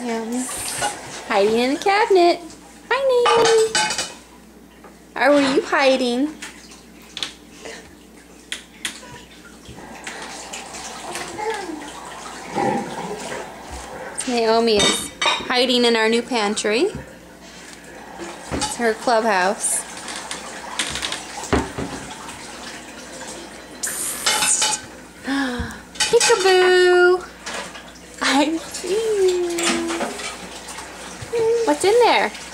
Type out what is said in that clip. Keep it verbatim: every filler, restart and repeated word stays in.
Yeah. Hiding in the cabinet. Hi, Nate. Or were you hiding? Naomi is hiding in our new pantry. It's her clubhouse. Peekaboo! I see you. What's in there?